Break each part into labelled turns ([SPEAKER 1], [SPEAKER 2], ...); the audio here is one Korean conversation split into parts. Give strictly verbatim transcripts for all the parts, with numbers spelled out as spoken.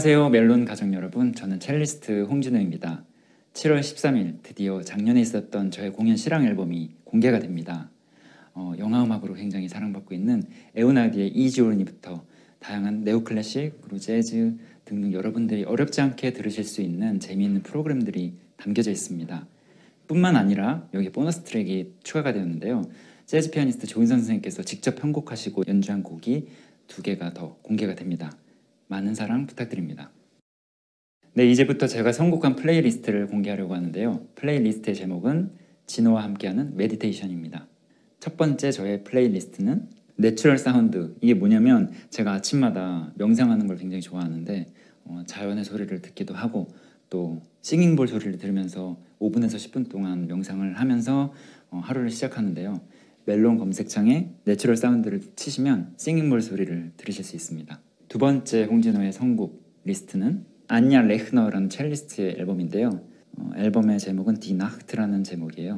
[SPEAKER 1] 안녕하세요 멜론 가족 여러분, 저는 첼리스트 홍진호입니다. 칠월 십삼일 드디어 작년에 있었던 저의 공연 실황 앨범이 공개가 됩니다. 어, 영화음악으로 굉장히 사랑받고 있는 에오나디의 이지오르니부터 다양한 네오클래식, 그리고 재즈 등등 여러분들이 어렵지 않게 들으실 수 있는 재미있는 프로그램들이 담겨져 있습니다. 뿐만 아니라 여기 보너스 트랙이 추가가 되었는데요. 재즈 피아니스트 조인선 선생님께서 직접 편곡하시고 연주한 곡이 두 개가 더 공개가 됩니다. 많은 사랑 부탁드립니다. 네, 이제부터 제가 선곡한 플레이리스트를 공개하려고 하는데요. 플레이리스트의 제목은 진호와 함께하는 메디테이션입니다. 첫 번째 저의 플레이리스트는 내추럴 사운드. 이게 뭐냐면 제가 아침마다 명상하는 걸 굉장히 좋아하는데 어, 자연의 소리를 듣기도 하고 또 싱잉볼 소리를 들으면서 오 분에서 십 분 동안 명상을 하면서 어, 하루를 시작하는데요. 멜론 검색창에 내추럴 사운드를 치시면 싱잉볼 소리를 들으실 수 있습니다. 두 번째 홍진호의 선곡 리스트는 안냐 레흐너라는 첼리스트의 앨범인데요. 어, 앨범의 제목은 디 나흐트라는 제목이에요.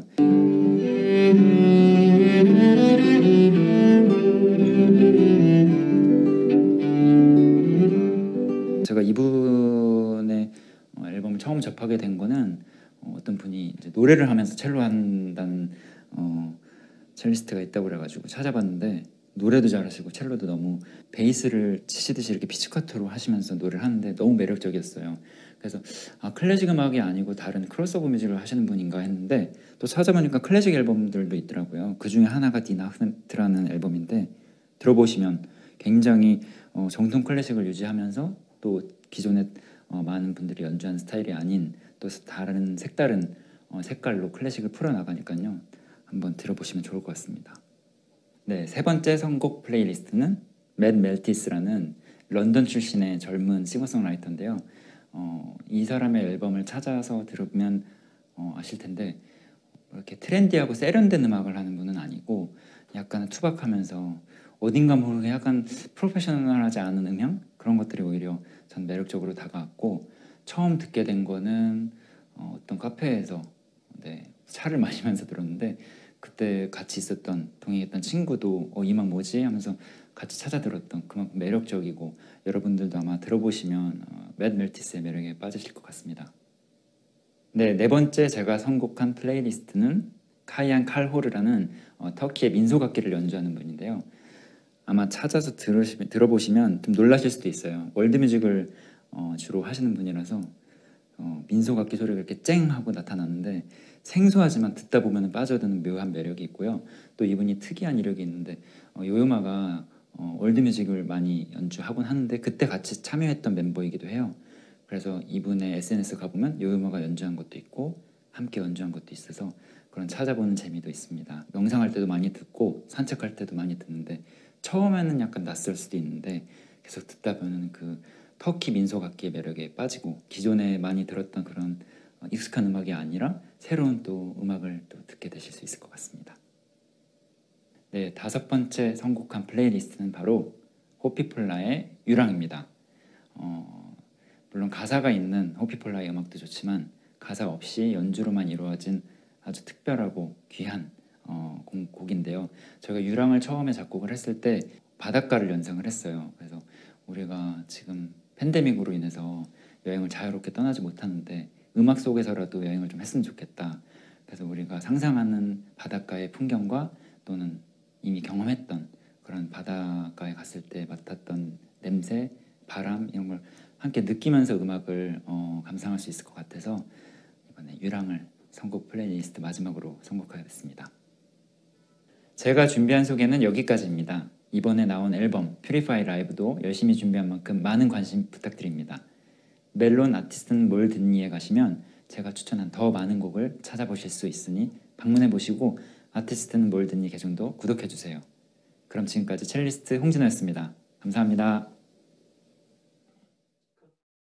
[SPEAKER 1] 제가 이분의 어, 앨범을 처음 접하게 된 거는 어, 어떤 분이 이제 노래를 하면서 첼로 한다는 어, 첼리스트가 있다고 그래가지고 찾아봤는데 노래도 잘하시고 첼로도 너무 베이스를 치시듯이 이렇게 피치카토로 하시면서 노래를 하는데 너무 매력적이었어요. 그래서 아, 클래식 음악이 아니고 다른 크로스오버 뮤직을 하시는 분인가 했는데 또 찾아보니까 클래식 앨범들도 있더라고요. 그 중에 하나가 디 나흐트라는 앨범인데 들어보시면 굉장히 어, 정통 클래식을 유지하면서 또 기존에 어, 많은 분들이 연주하는 스타일이 아닌 또 다른 색다른 어, 색깔로 클래식을 풀어나가니까요. 한번 들어보시면 좋을 것 같습니다. 네, 세 번째 선곡 플레이리스트는 맷 멜티스라는 런던 출신의 젊은 싱어송라이터인데요. 어, 이 사람의 앨범을 찾아서 들으면 어, 아실 텐데 이렇게 트렌디하고 세련된 음악을 하는 분은 아니고 약간 투박하면서 어딘가 모르게 약간 프로페셔널하지 않은 음향? 그런 것들이 오히려 전 매력적으로 다가왔고 처음 듣게 된 거는 어, 어떤 카페에서 네, 차를 마시면서 들었는데 그때 같이 있었던 동행했던 친구도 어, 이 음악 뭐지? 하면서 같이 찾아 들었던 그만큼 매력적이고 여러분들도 아마 들어보시면 어, 맷 멜티스의 매력에 빠지실 것 같습니다. 네, 네 번째 제가 선곡한 플레이리스트는 카이안 칼호르라는 어, 터키의 민속악기를 연주하는 분인데요. 아마 찾아서 들으시, 들어보시면 좀 놀라실 수도 있어요. 월드뮤직을 어, 주로 하시는 분이라서 어, 민속악기 소리가 이렇게 쨍 하고 나타나는데 생소하지만 듣다 보면 빠져드는 묘한 매력이 있고요. 또 이분이 특이한 이력이 있는데 어, 요요마가 어, 월드뮤직을 많이 연주하곤 하는데 그때 같이 참여했던 멤버이기도 해요. 그래서 이분의 에스엔에스 가보면 요요마가 연주한 것도 있고 함께 연주한 것도 있어서 그런 찾아보는 재미도 있습니다. 명상할 때도 많이 듣고 산책할 때도 많이 듣는데 처음에는 약간 낯설 수도 있는데 계속 듣다 보면 그 터키 민속악기의 매력에 빠지고 기존에 많이 들었던 그런 익숙한 음악이 아니라 새로운 또 음악을 또 듣게 되실 수 있을 것 같습니다. 네, 다섯 번째 선곡한 플레이리스트는 바로 호피폴라의 유랑입니다. 어, 물론 가사가 있는 호피폴라의 음악도 좋지만 가사 없이 연주로만 이루어진 아주 특별하고 귀한 어, 곡, 곡인데요. 제가 유랑을 처음에 작곡을 했을 때 바닷가를 연상을 했어요. 그래서 우리가 지금 팬데믹으로 인해서 여행을 자유롭게 떠나지 못하는데 음악 속에서라도 여행을 좀 했으면 좋겠다. 그래서 우리가 상상하는 바닷가의 풍경과 또는 이미 경험했던 그런 바닷가에 갔을 때 맡았던 냄새, 바람 이런 걸 함께 느끼면서 음악을 어, 감상할 수 있을 것 같아서 이번에 유랑을 선곡 플레이리스트 마지막으로 선곡하겠습니다. 제가 준비한 소개는 여기까지입니다. 이번에 나온 앨범 퓨리파이 라이브도 열심히 준비한 만큼 많은 관심 부탁드립니다. 멜론 아티스트는 뭘 듣니에 가시면 제가 추천한 더 많은 곡을 찾아보실 수 있으니 방문해보시고 아티스트는 뭘 듣니 계정도 구독해주세요. 그럼 지금까지 첼리스트 홍진호였습니다. 감사합니다.